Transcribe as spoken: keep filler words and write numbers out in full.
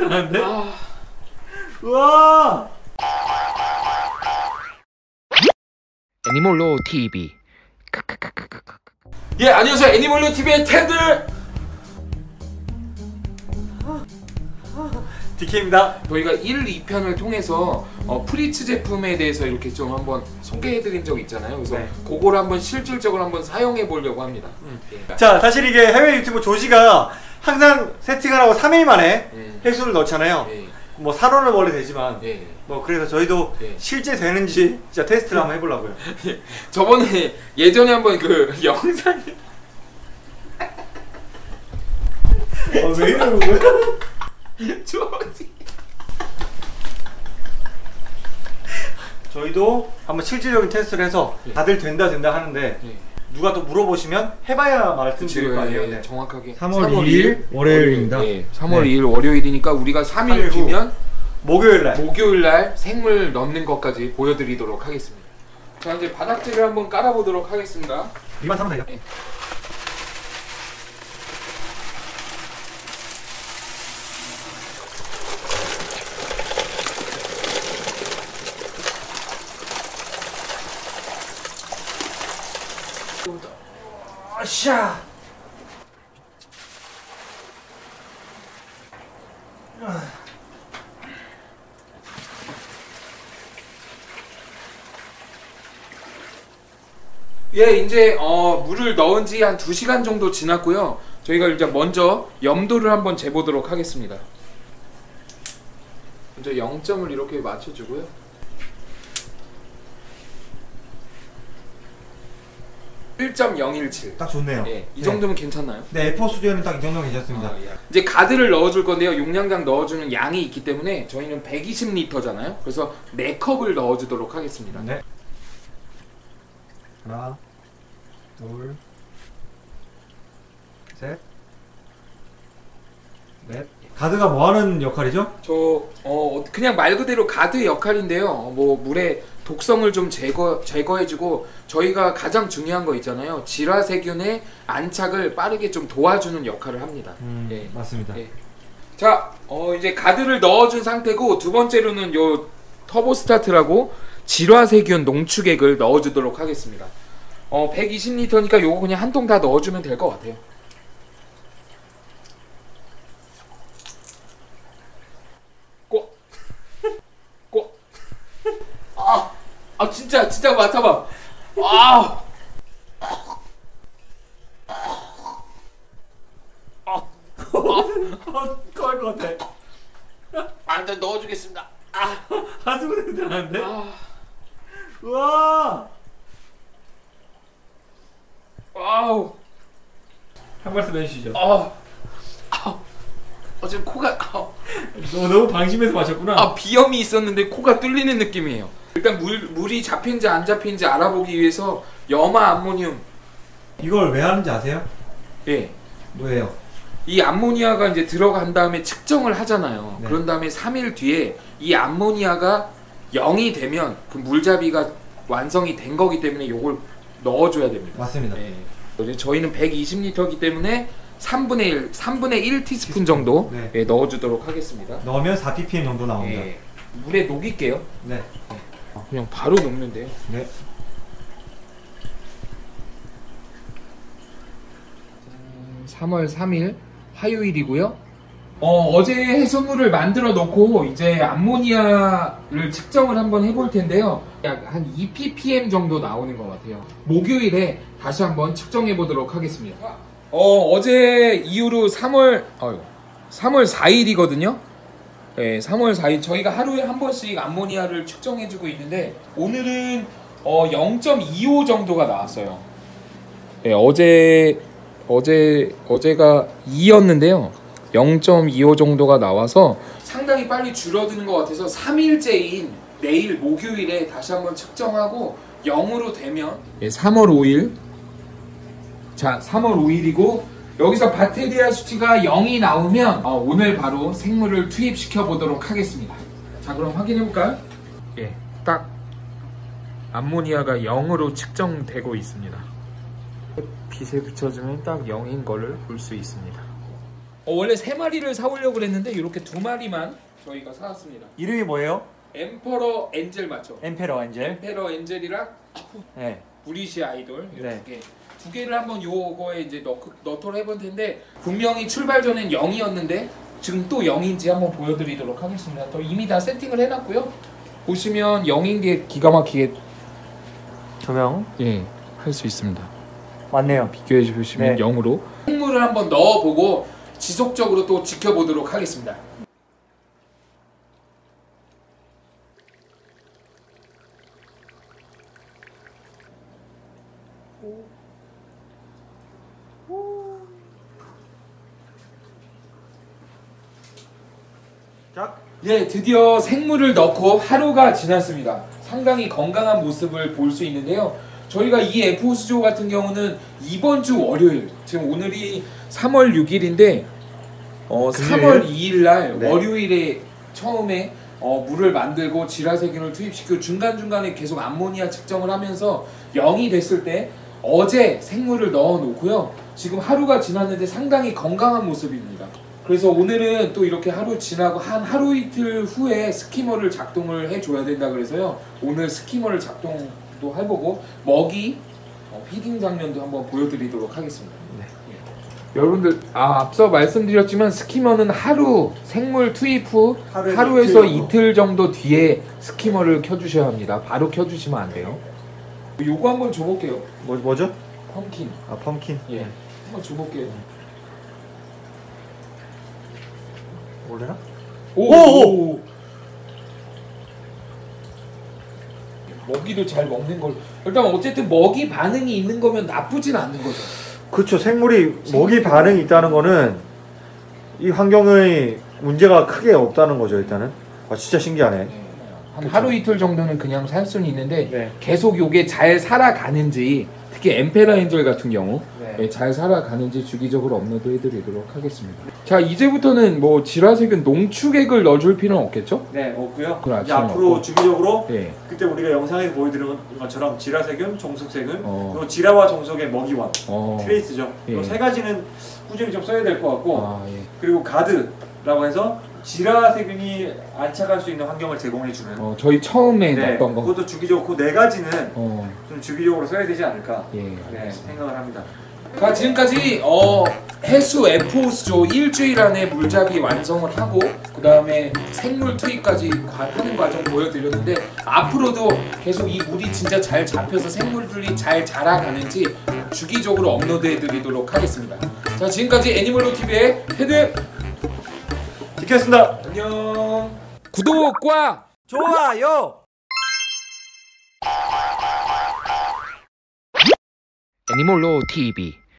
나는데? 아... 우와! 애니몰로 티비. 예, 안녕하세요. 애니몰로 티비의 텐들 디케이입니다. 저희가 일, 이 편을 통해서 어, 프리츠 제품에 대해서 이렇게 좀 한번 소개해드린 적 있잖아요. 그래서 네. 그거를 한번 실질적으로 한번 사용해 보려고 합니다. 음. 예. 자, 사실 이게 해외 유튜브 조지가 항상 세팅을 하고 삼 일 만에 음. 헬스를 넣잖아요. 예. 뭐 산원은 원래 되지만 예. 뭐 그래서 저희도 예. 실제 되는지 진짜 테스트를 한번 해보려고요. 저번에 예전에 한번 그 영상에 어, 왜 이러는 거야? 조지 저희도 한번 실질적인 테스트를 해서 예. 다들 된다 된다 하는데 예. 누가 또 물어보시면 해봐야 말씀드릴 거 아니에요. 예, 네. 정확하게 삼월 이 일 월요일입니다. 예, 삼월 네. 이 일 월요일이니까 우리가 삼 일 삼 일 후. 뒤면 목요일날 목요일날 생물 넣는 것까지 보여드리도록 하겠습니다. 자, 이제 바닥재를 한번 깔아보도록 하겠습니다. 이만 사면 돼요. 예. 아샤. 예, 이제 어, 물을 넣은 지 한 두 시간 정도 지났고요. 저희가 이제 먼저 염도를 한번 재보도록 하겠습니다. 먼저 영 점을 이렇게 맞춰주고요. 일 점 영일칠. 딱 좋네요. 예, 이 네. 정도면 괜찮나요? 네, 에이포 스튜디오는 딱 이 정도면 괜찮습니다. 아, 예. 이제 가드를 넣어줄 건데요. 용량당 넣어주는 양이 있기 때문에 저희는 백이십 리터잖아요. 그래서 네 컵을 넣어주도록 하겠습니다. 네. 하나, 둘, 셋, 넷. 가드가 뭐 하는 역할이죠? 저 어, 그냥 말 그대로 가드 역할인데요. 뭐 물의 독성을 좀 제거 제거해주고 저희가 가장 중요한 거 있잖아요. 질화세균의 안착을 빠르게 좀 도와주는 역할을 합니다. 음, 예. 맞습니다. 예. 자, 어, 이제 가드를 넣어준 상태고 두 번째로는 요 터보 스타트라고 질화세균 농축액을 넣어주도록 하겠습니다. 어, 백이십 리터니까 요거 그냥 한 통 다 넣어주면 될 것 같아요. 꼭, 꼭. 아, 아 진짜 진짜 맡아봐. 아, 토할 것 같아. 아, 일단 넣어주겠습니다. 아, 하수구 냄새 나는데? 아, 우와! 와우, 한 말씀 해주시죠. 아, 아, 어 지금 코가, 아, 너, 너무 방심해서 마셨구나. 아 비염이 있었는데 코가 뚫리는 느낌이에요. 일단 물 물이 잡힌지 안 잡힌지 알아보기 위해서 염화 암모늄, 이걸 왜 하는지 아세요? 예, 뭐예요? 이 암모니아가 이제 들어간 다음에 측정을 하잖아요. 네. 그런 다음에 삼 일 뒤에 이 암모니아가 영이 되면 그 물잡이가 완성이 된 거기 때문에 요걸 넣어줘야 됩니다. 맞습니다. 예. 이제 저희는 백이십 리터이기 때문에 삼분의 일, 삼분의 일 티스푼 정도 네. 예, 넣어주도록 하겠습니다. 넣으면 사 ppm 정도 나옵니다. 예. 물에 녹일게요. 네. 그냥 바로 녹는데요. 네. 삼월 삼 일 화요일이고요. 어, 어제 해수물을 만들어 놓고 이제 암모니아를 측정을 한번 해볼 텐데요. 약 한 이 ppm 정도 나오는 것 같아요. 목요일에 다시 한번 측정해 보도록 하겠습니다. 어, 어제 이후로 삼월 어휴, 삼월 사 일이거든요. 네, 삼월 사 일 저희가 하루에 한 번씩 암모니아를 측정해 주고 있는데 오늘은 어, 영 점 이오 정도가 나왔어요. 네, 어제 어제 어제가 이였는데요. 영 점 이오 정도가 나와서 상당히 빨리 줄어드는 것 같아서 삼 일째인 내일 목요일에 다시 한번 측정하고 영으로 되면 예, 삼월 오 일 자 삼월 오 일이고 여기서 바테리아 수치가 영이 나오면 어, 오늘 바로 생물을 투입시켜 보도록 하겠습니다. 자, 그럼 확인해 볼까요? 예, 딱 암모니아가 영으로 측정되고 있습니다. 빛에 비춰주면 딱 영인 거를 볼 수 있습니다. 어, 원래 세 마리를 사오려고 그랬는데 이렇게 두 마리만 저희가 사왔습니다. 이름이 뭐예요? 엠퍼러 엔젤 맞죠? 엠페러 엔젤. 엠페러 엔젤이랑 네. 브리시 아이돌 이렇게 네. 개. 두 개를 한번 요거에 이제 넣, 넣도록 해볼 텐데 분명히 출발 전엔 영이었는데 지금 또 영인지 한번 보여드리도록 하겠습니다. 또 이미 다 세팅을 해놨고요. 보시면 영인 게 기가 막히게 조명. 예, 할 수 있습니다. 맞네요. 비교해 보시면 네. 영으로 생물을 한번 넣어보고 지속적으로 또 지켜보도록 하겠습니다. 자, 예, 드디어 생물을 넣고 하루가 지났습니다. 상당히 건강한 모습을 볼 수 있는데요. 저희가 이 에프호스조 같은 경우는 이번 주 월요일, 지금 오늘이 삼월 육일인데 어, 삼월 이일 날 네. 월요일에 처음에 어, 물을 만들고 지라세균을 투입시키고 중간중간에 계속 암모니아 측정을 하면서 영이 됐을 때 어제 생물을 넣어 놓고요. 지금 하루가 지났는데 상당히 건강한 모습입니다. 그래서 오늘은 또 이렇게 하루 지나고 한 하루 이틀 후에 스키머를 작동을 해줘야 된다 그래서요. 오늘 스키머를 작동도 해보고 먹이 어, 피딩 장면도 한번 보여드리도록 하겠습니다. 네. 예. 여러분들 아, 앞서 말씀드렸지만 스키머는 하루 생물 투입 후 하루에서 이틀, 이틀 정도 뒤에 스키머를 켜주셔야 합니다. 바로 켜주시면 안 돼요. 요거 한번 줘볼게요. 뭐 뭐죠? 펌킨. 아 펌킨. 예. 한번 줘볼게요. 올래나? 오, 오, 오. 먹이도 잘 먹는 걸. 일단 어쨌든 먹이 반응이 있는 거면 나쁘진 않는 거죠. 그렇죠. 생물이 먹이 반응이 있다는 거는 이 환경의 문제가 크게 없다는 거죠. 일단은. 아 진짜 신기하네. 네. 한 그쵸. 하루 이틀 정도는 그냥 살 수는 있는데 네. 계속 요게 잘 살아가는지, 특히 엠페라 엔젤 같은 경우 네. 네, 잘 살아가는지 주기적으로 업로드 해드리도록 하겠습니다. 자, 이제부터는 뭐 지라세균 농축액을 넣어줄 필요는 없겠죠? 네, 없고요. 그건 이제 앞으로 없고. 주기적으로 네. 그때 우리가 영상에서 보여드린 것처럼 지라세균, 종속세균, 어. 그리고 지라와 종속의 먹이원, 어. 트레이스죠. 예. 이 세 가지는 꾸준히 좀 써야 될 것 같고, 아, 예. 그리고 가드라고 해서 지라세균이 안착할 수 있는 환경을 제공해주는. 어, 저희 처음에 네, 넣었던 거. 그것도 주기적으로 그 네 가지는 어. 좀 주기적으로 써야 되지 않을까 예, 네, 생각을 합니다. 자, 지금까지 어, 해수 에프호스조 일주일 안에 물잡이 완성을 하고 그 다음에 생물 투입까지 하는 과정 보여드렸는데 앞으로도 계속 이 물이 진짜 잘 잡혀서 생물들이 잘 자라가는지 주기적으로 업로드해드리도록 하겠습니다. 자, 지금까지 애니멀로티비의 헤드 지켰습니다. 안녕. 구독과 좋아요. 애니멀로티비